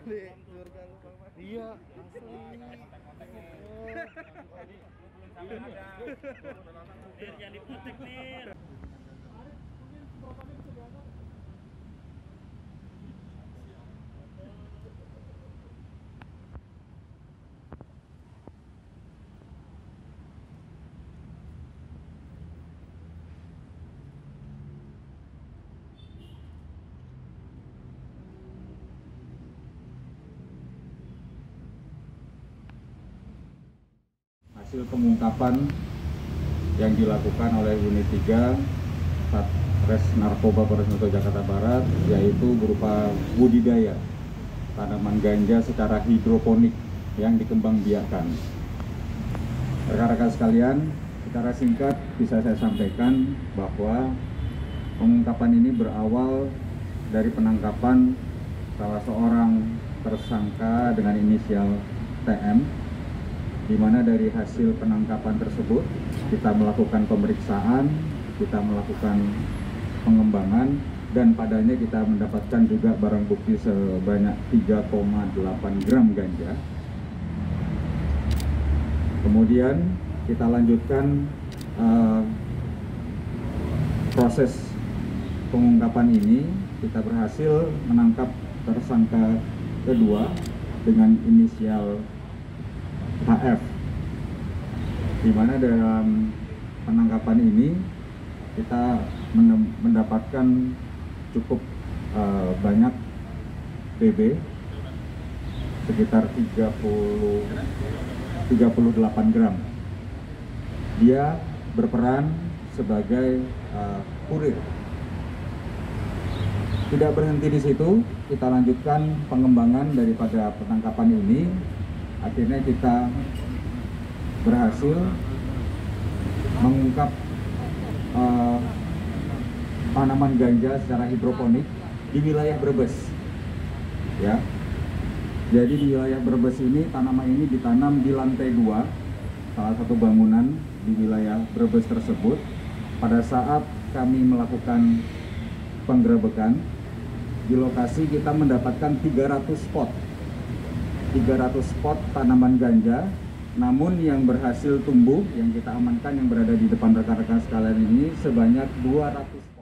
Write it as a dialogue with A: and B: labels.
A: Iya, asli.
B: Mir, jangan dipotek, Mir.
C: Hasil pengungkapan yang dilakukan oleh Unit 3 Satres Narkoba Polres Metro Jakarta Barat, yaitu berupa budidaya tanaman ganja secara hidroponik yang dikembangbiakkan. Rekan-rekan sekalian, secara singkat bisa saya sampaikan bahwa pengungkapan ini berawal dari penangkapan salah seorang tersangka dengan inisial TM, di mana dari hasil penangkapan tersebut kita melakukan pemeriksaan, kita melakukan pengembangan, dan padanya kita mendapatkan juga barang bukti sebanyak 3,8 gram ganja. Kemudian kita lanjutkan proses pengungkapan ini, kita berhasil menangkap tersangka kedua dengan inisial HF, di mana dalam penangkapan ini kita mendapatkan cukup banyak BB, sekitar 38 gram. Dia berperan sebagai kurir. Tidak berhenti di situ, kita lanjutkan pengembangan daripada penangkapan ini. Akhirnya kita berhasil mengungkap tanaman ganja secara hidroponik di wilayah Brebes, ya. Jadi di wilayah Brebes ini tanaman ini ditanam di lantai 2 salah satu bangunan di wilayah Brebes tersebut. Pada saat kami melakukan penggerebekan di lokasi, kita mendapatkan 300 pot tanaman ganja, namun yang berhasil tumbuh, yang kita amankan, yang berada di depan rekan-rekan sekalian ini sebanyak 200